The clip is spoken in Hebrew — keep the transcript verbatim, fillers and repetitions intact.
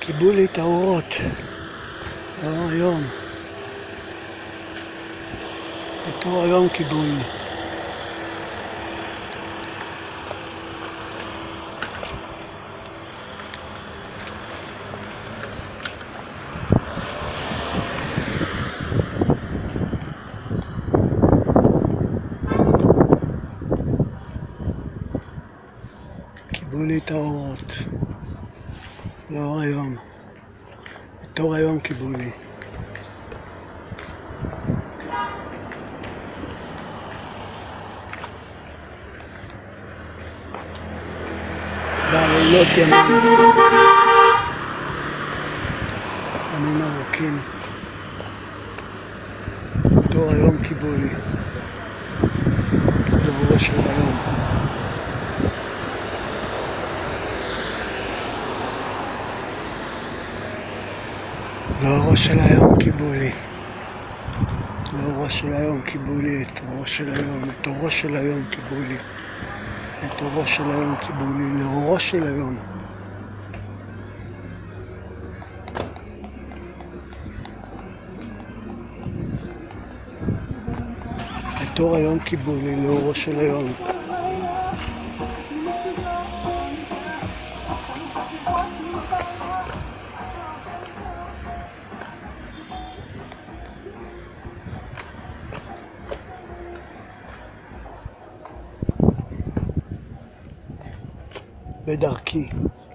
כיבו לי את האורות. לא היום. את אור היום כיבו לי. כיבו לי את האורות. לאור היום. את אור היום כיבו לי. בלילות ימים. ימים ארוכים. את אור היום כיבו לי. לאור של היום. לאורו של היום כיבו לי. לאורו של היום כיבו לי את אורו של היום. את אורו של היום כיבו לי. את אורו של היום כיבו לי. לאורו של היום. את אור היום כיבו לי. לאורו של היום. בדרכי.